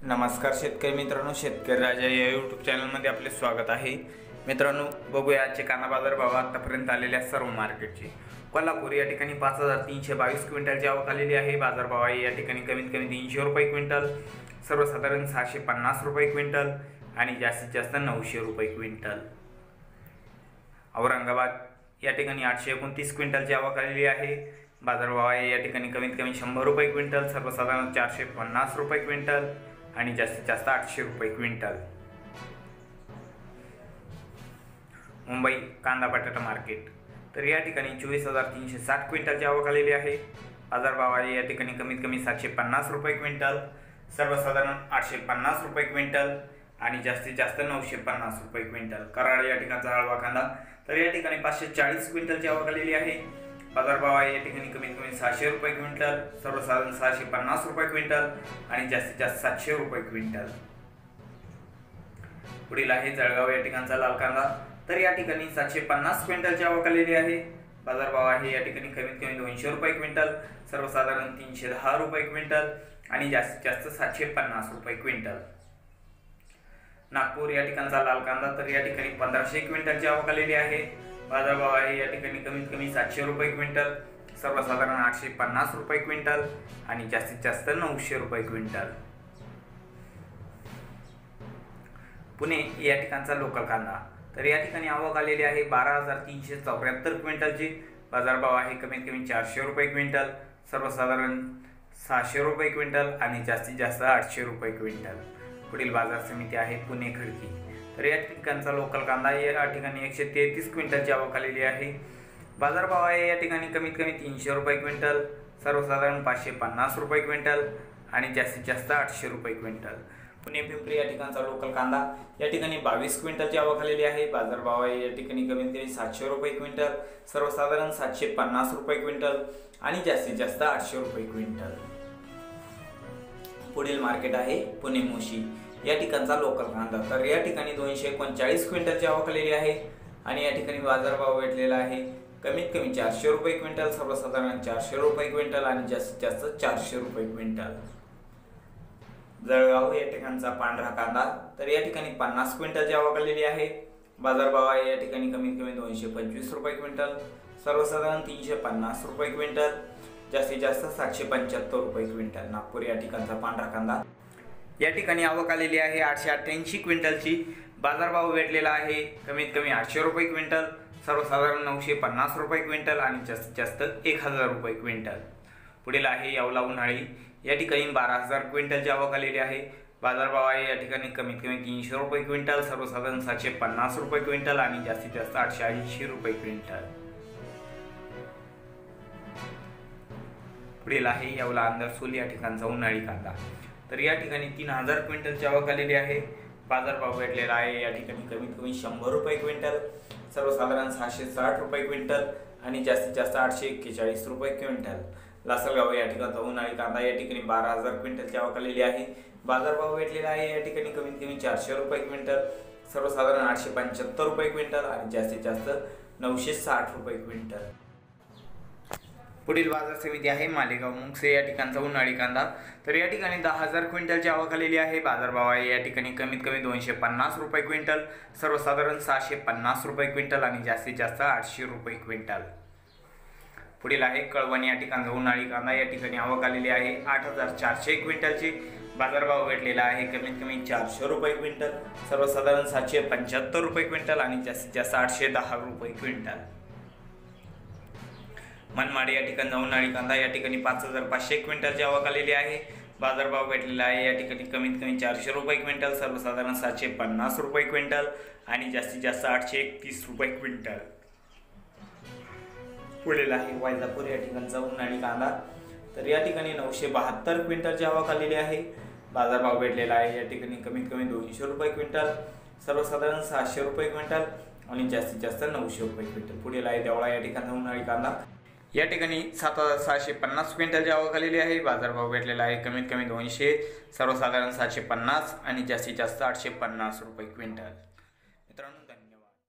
नमस्कार शेतकरी मित्रांनो, शेतकरी राजा या यूट्यूब चॅनलमध्ये आपले स्वागत आहे। मित्रांनो, बघूया आजचे कांदा बाजार भाव आतापर्यंत आलेल्या सर्व मार्केटचे। कोल्हापूर या ठिकाणी 5322 क्विंटलची आवक आलेली आहे। बाजार भाव आहे या ठिकाणी कमीत कमी 300 रुपये क्विंटल, सर्वसाधारण 650 रुपये क्विंटल आणि जास्तीत जास्त 900 रुपये क्विंटल। औरंगाबाद या ठिकाणी 829 क्विंटलची आवक आलेली आहे। बाजार भाव आहे या ठिकाणी कमीत कमी 100 रुपये क्विंटल, सर्वसाधारण 450 रुपये क्विंटल आणि जास्तीत जास्त 800 रुपये क्विंटल। मुंबई कांदा बटाटा मार्केट तर या ठिकाणी 24,360 क्विंटलची आवक आलेली आहे। बाजार भाव आहे या ठिकाणी कमीत कमी 750 रुपये क्विंटल, सर्वसाधारण 850 रुपये क्विंटल आणि जास्तीत जास्त 950 रुपये क्विंटल। कराड या ठिकाणचा हळवा कांदा तर या ठिकाणी 540 क्विंटलची आवक आलेली आहे। बाजार भाव आहे या ठिकाणी कमीत कमी 600 रुपये क्विंटल, सर्वसाधारण 650 रुपये क्विंटल आणि जास्तीत जास्त 700 रुपये क्विंटल। पुढील आहे जळगाव या ठिकाणचा लाल कांदा तर या ठिकाणी 750 क्विंटलची आवक आलेली आहे। बाजार भाव आहे या ठिकाणी कमीत कमी 200 रुपये क्विंटल, सर्वसाधारण 310 रुपये क्विंटल आणि जास्तीत जास्त 750 रुपये क्विंटल। नागपूर या ठिकाणचा लाल कांदा तर या ठिकाणी 1500 क्विंटलची आवक आलेली आहे। बाजार भाव आहे या ठिकाणी कमीत कमी 700 रुपये क्विंटल, सर्वसाधारण 850 रुपये क्विंटल आणि जास्तीत जास्त 900 रुपये क्विंटल। पुणे या ठिकाणचा लोकल कांदा तर या ठिकाणी आवक आलेली आहे 12,374 क्विंटलची। बाजार भाव आहे कमीत कमी 400 रुपये क्विंटल, सर्वसाधारण 600 रुपये क्विंटल आणि जास्तीत जास्त 800 रुपये क्विंटल। पुढील बाजार समिती आहे पुणे खडकी तर या ठिकाणचा लोकल कांदा या ठिकाणी 133 क्विंटलची आवक आलेली आहे। बाजार भाव आहे या ठिकाणी कमीत कमी 300 रुपये क्विंटल, सर्वसाधारण 550 रुपये क्विंटल आणि जास्तीत जास्त 800 रुपये क्विंटल। पुणे पिंपरी या ठिकाणचा लोकल कांदा या ठिकाणी 22 क्विंटलची आवक आलेली आहे। बाजार भाव आहे या ठिकाणी कमीत कमी 700 रुपये क्विंटल, सर्वसाधारण 750 रुपये क्विंटल आणि जास्तीत जास्त 800 रुपये क्विंटल। पुढील मार्केट आहे पुणे मोशी या ठिकाणचा लोकल कांदा तर या ठिकाणी 239 क्विंटलची आवक आलेली आहे आणि या ठिकाणी बाजार भाव भेटलेला आहे कमीत कमी 400 रुपये क्विंटल, सर्वसाधारण 400 रुपये क्विंटल आणि जास्तीत जास्त 400 रुपये क्विंटल। जळगाव या ठिकाणचा पांढरा कांदा तर या ठिकाणी 50 क्विंटलची आवक आलेली आहे। बाजार भाव आहे या ठिकाणी कमीत कमी 225 रुपये क्विंटल, सर्वसाधारण 350 रुपये क्विंटल, जास्तीत जास्त 775 रुपये क्विंटल। नागपूर या ठिकाणचा पांढरा कांदा या ठिकाणी आवक आलेली आहे 888 क्विंटलची। बाजार भाव भेटलेला आहे कमीत कमी 800 रुपये क्विंटल, सर्वसाधारण 950 रुपये क्विंटल आणि जास्तीत जास्त 1000 रुपये क्विंटल। पुढील आहे येवला उन्हाळी या ठिकाणी 12,000 क्विंटलची आवक आलेली आहे। बाजार भाव आहे या ठिकाणी कमीत कमी 300 रुपये क्विंटल, सर्वसाधारण 750 रुपये क्विंटल आणि जास्तीत जास्त 880 रुपये क्विंटल। पुढील आहे येवला अंदरसूल या ठिकाणचा उन्हाळी कांदा तर या ठिकाणी 3000 क्विंटलची आवक आलेली आहे। बाजार भाव भेटलेला आहे या ठिकाणी कमीत कमी 100 रुपये क्विंटल, सर्वसाधारण 660 रुपये क्विंटल आणि जास्तीत जास्त 841 रुपये क्विंटल। लासलगाव या ठिकाणचा उन्हाळी कांदा या ठिकाणी 12,000 क्विंटलची आवक आलेली आहे। बाजार भाव भेटलेला आहे या ठिकाणी कमीत कमी 400 रुपये क्विंटल, सर्वसाधारण 875 रुपये क्विंटल आणि जास्तीत जास्त 960 रुपये क्विंटल। पुढील बाजार समिती आहे मालेगाव मुंगसे या ठिकाणचा उन्हाळी कांदा तर या ठिकाणी 10,000 क्विंटलची आवक आलेली आहे। बाजार भाव आहे या ठिकाणी कमीत कमी 250 रुपये क्विंटल, सर्वसाधारण 650 रुपये क्विंटल आणि जास्तीत जास्त 800 रुपये क्विंटल। पुढील आहे कळवण या ठिकाणचा उन्हाळी कांदा या ठिकाणी आवक आलेली आहे 8,400 क्विंटलची। बाजार भाव भेटलेला आहे कमीत कमी 400 रुपये क्विंटल, सर्वसाधारण 775 रुपये क्विंटल आणि जास्तीत जास्त 810 रुपये क्विंटल। मनमाड या ठिकाणचा उन्हाळी कांदा या ठिकाणी 5,500 क्विंटलची आवक आलेली आहे। बाजार भाव भेटलेला आहे या ठिकाणी कमीत कमी 400 रुपये क्विंटल, सर्वसाधारण 750 रुपये क्विंटल आणि जास्तीत जास्त 831 रुपये क्विंटल। पुढील आहे वैजापूर या ठिकाणचा उन्हाळी कांदा तर या ठिकाणी 972 क्विंटलची आवक आलेली आहे। बाजार भाव भेटलेला आहे या ठिकाणी कमीत कमी 200 रुपये क्विंटल, सर्वसाधारण 600 रुपये क्विंटल आणि जास्तीत जास्त 900 रुपये क्विंटल। पुढील आहे देवळा या ठिकाणचा उन्हाळी कांदा या ठिकाणी 7,650 क्विंटलची आवक आलेली आहे। बाजार भाव भेटलेला आहे कमीत कमी 200, सर्वसाधारण 750 आणि जास्तीत जास्त 850 रुपये क्विंटल।